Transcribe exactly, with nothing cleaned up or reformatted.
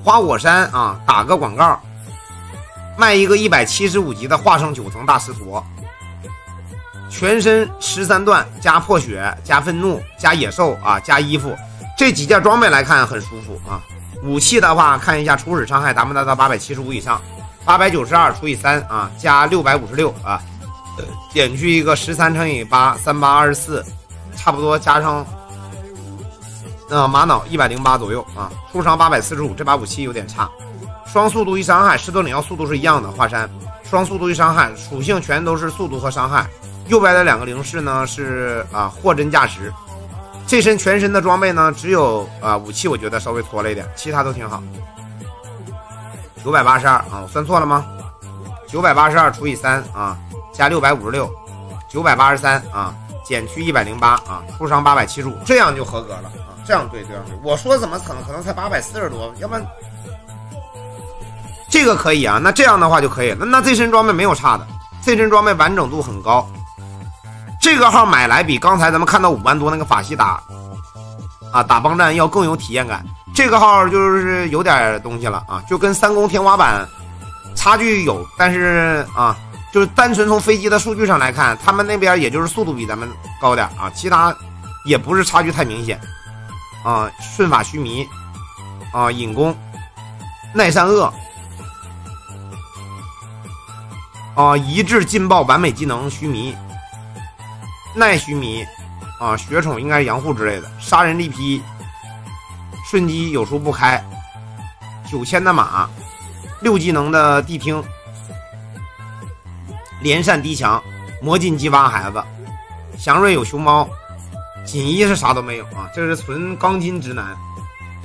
花果山啊，打个广告，卖一个一百七十五级的化圣九层大石陀，全身十三段加破血加愤怒加野兽啊加衣服，这几件装备来看很舒服啊。武器的话，看一下初始伤害达不达到八百七十五以上，八百九十二除以三啊，加六百五十六啊，减去一个十三乘以八，三八二十四，差不多加上呃玛瑙一百零八左右啊，出伤八百四十五，这把武器有点差。双速度一伤害，石头领药速度是一样的，华山双速度一伤害，属性全都是速度和伤害。右边的两个灵士呢是啊货真价实。这身全身的装备呢，只有啊武器我觉得稍微拖了一点，其他都挺好。九百八十二啊，我算错了吗？九百八十二除以三啊，加六百五十六，九百八十三啊，减去一百零八啊，出伤八百七十五，这样就合格了啊。这样对，这样对。我说怎么可能可能才八百四十多，要不然这个可以啊。那这样的话就可以了。那这身装备没有差的，这身装备完整度很高。这个号买来比刚才咱们看到五万多那个法系打啊打帮战要更有体验感。这个号就是有点东西了啊，就跟三公天花板差距有，但是啊，就是单纯从飞机的数据上来看，他们那边也就是速度比咱们高点啊，其他也不是差距太明显啊。瞬法须弥啊，引弓耐善恶啊，一致劲爆完美技能须弥。耐须弥啊，血宠应该是养护之类的，杀人力劈，瞬击有处不开，九千的马，六技能的谛听，连扇低墙，魔镜激发孩子，祥瑞有熊猫，锦衣是啥都没有啊，这是纯钢筋直男。